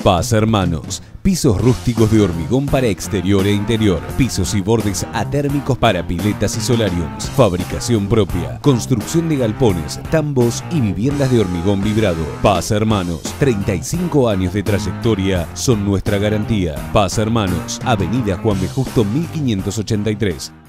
Paz Hermanos. Pisos rústicos de hormigón para exterior e interior. Pisos y bordes atérmicos para piletas y solariums. Fabricación propia. Construcción de galpones, tambos y viviendas de hormigón vibrado. Paz Hermanos. 35 años de trayectoria son nuestra garantía. Paz Hermanos. Avenida Juan B. Justo 1583.